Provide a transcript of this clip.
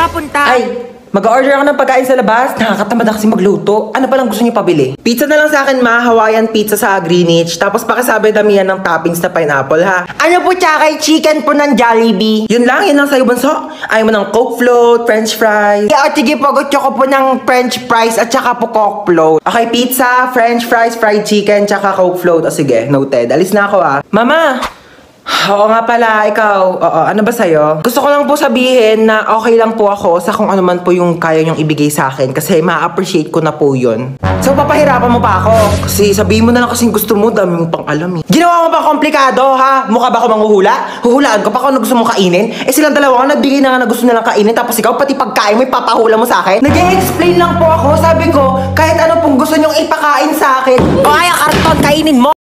ka punta? Ay, mag-order ako ng pagkain sa labas. Nakakatamad na kasi magluto. Ano palang gusto niyo pabili? Pizza na lang sa akin, ma. Hawaiian pizza sa Greenwich. Tapos pakisabi damihan ng toppings na pineapple, ha? Ano po tsaka chicken po ng Jollibee? Yun lang sa'yo, bunso. Ayaw mo ng Coke float, French fries. Yeah, o sige po, gusto ko po ng French fries at saka po Coke float. Okay, pizza, French fries, fried chicken, tsaka Coke float. O sige, noted. Alis na ako, ah. Mama! Oo nga pala, ikaw. Oo, ano ba sa'yo? Gusto ko lang po sabihin na okay lang po ako sa kung ano man po yung kaya niyong ibigay sa akin kasi ma-appreciate ko na po yun. So, papahirapan mo pa ako? Kasi sabihin mo na lang kasing gusto mo, dami mong pang alam eh. Ginawa mo pa komplikado, ha? Mukha ba ako manghuhula? Huhulaan ko pa kung ano gusto mong kainin? Eh silang dalawa nga nagbigay na nga na gusto nilang kainin tapos ikaw pati pagkain mo ipapahula mo sa akin? Nag-explain lang po ako, sabi ko, kahit ano pong gusto niyong ipakain sa akin. O kaya karton, kainin mo!